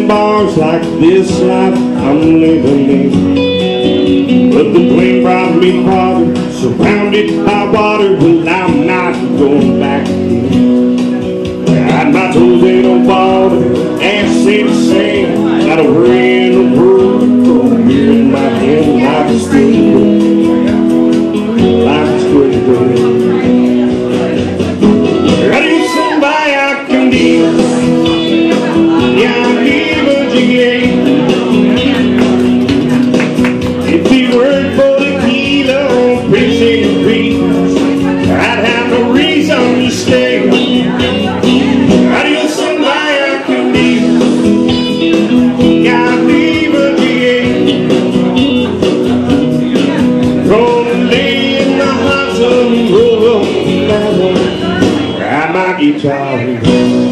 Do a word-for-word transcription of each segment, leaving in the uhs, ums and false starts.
bars like this life I'm living in. But the plane brought me farther, surrounded by water. Well, I'm not going back. Got my toes in the water, ass in the sand. Got a worry in the world, throw beer in my hand. Life is still good. Life is still good. I need somebody I can deal. Yeah, I need a G A. If he weren't for the kilo, fish and beans, I'd have no reason to stay. I need somebody I can deal. Yeah, I need a G A. Gonna lay in the hot sun and roll up, ride my guitar.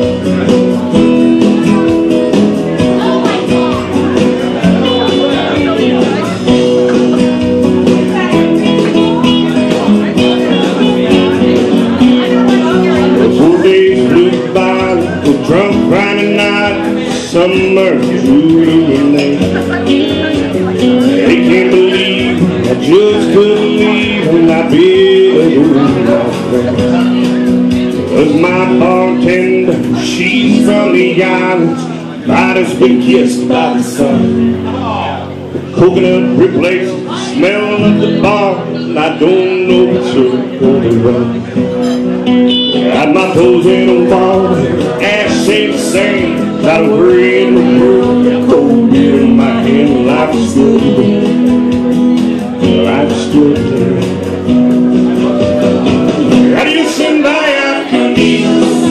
Drunk Friday night, summer June night. They can't believe I just couldn't leave when I bid my friend. Was my bartender, she's from the islands. Body's been kissed by the sun. Coconut replaced the smell of the bar, and I don't know what's going to run. Got my toes in the water, ass in the sand. Got a worry in the world, cold beer in my hand. Life is still good. Life is still good. I need somebody I can need,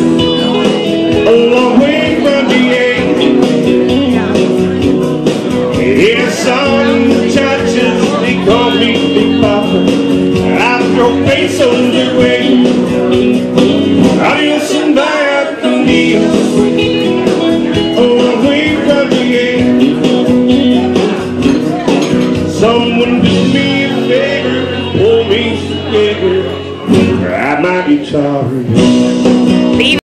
a long way from the end. Yes, on the churches they call me Big Papa. I throw pesos away. I need somebody I can deal, oh, away from the end. Someone do me a favor, pull me together, ride my guitar.